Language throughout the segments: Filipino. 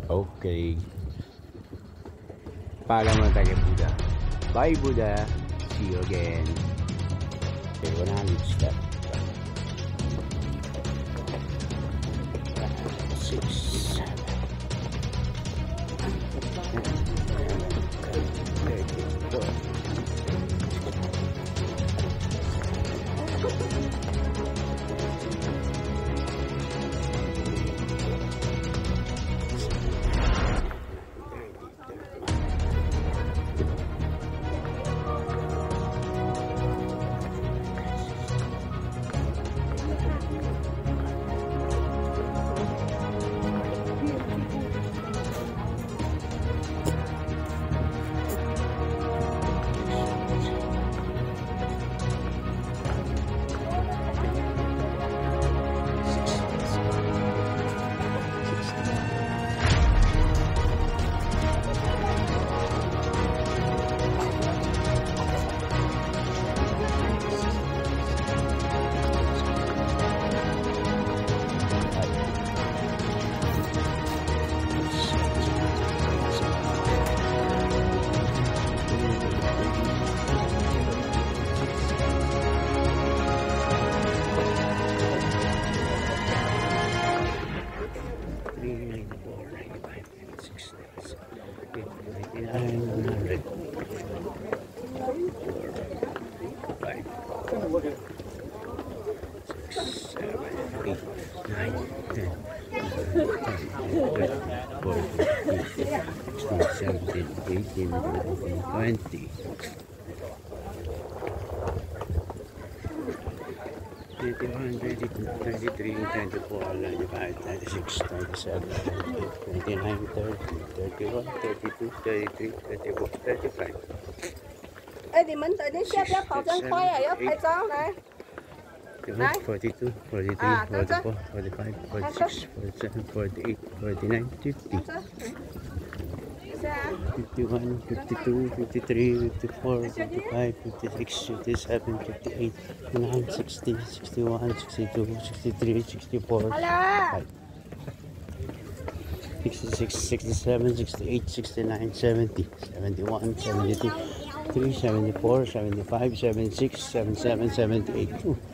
Okay. Paalam muna tayo kay Buddha. Bye, Buddha. See you again. Okay, 100 step. 6, 7, 18, 20. 21, 22, 23, 24, 25, 26, 27, 29, 30, 31, 32, 33, 34, 35. 哎，你们等一下不要跑真快啊，要拍照来。来 42, 43, 44, 45, 46, 47, 48, 49, 50. 51, 52, 53, 54, 55, 56, 57, 58, 59, 60, 61, 62, 63, 64, 65, 66, 67, 68, 69, 70, 71, 72, 73, 74, 75, 76, 77, 78.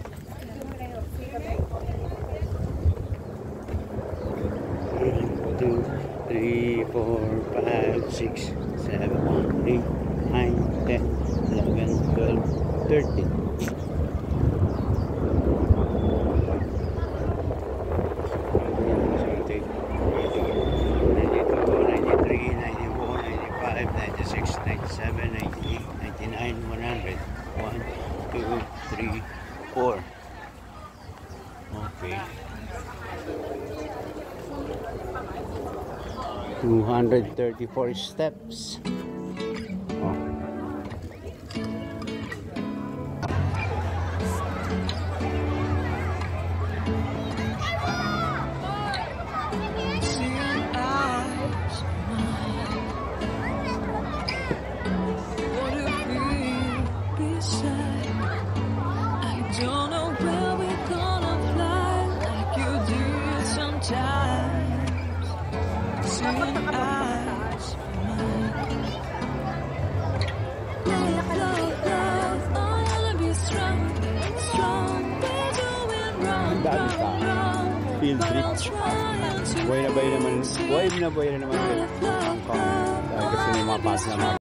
2, 3, 4, 5, 6, 7, 8, 9, 10, 11, 12, 13. Okay. 234 steps. Oh. Field trip. Buhay na naman ulit Hongkong. Dahil kasi may mga pass na mga